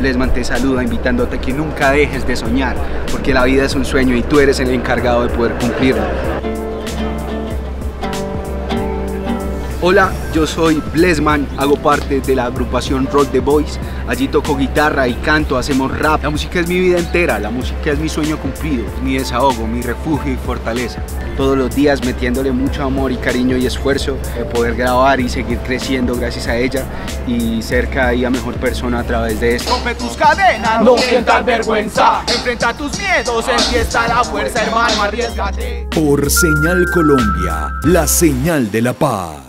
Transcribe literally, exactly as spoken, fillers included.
Blessman te saluda invitándote a que nunca dejes de soñar, porque la vida es un sueño y tú eres el encargado de poder cumplirlo. Hola, yo soy Blessman, hago parte de la agrupación Rock the Voice. Allí toco guitarra y canto, hacemos rap. La música es mi vida entera, la música es mi sueño cumplido, mi desahogo, mi refugio y fortaleza. Todos los días metiéndole mucho amor y cariño y esfuerzo de poder grabar y seguir creciendo gracias a ella y ser cada día mejor persona a través de esto. Rompe tus cadenas, no sientas vergüenza. Enfrenta tus miedos, empieza la fuerza, hermano, arriésgate. Por Señal Colombia, la señal de la paz.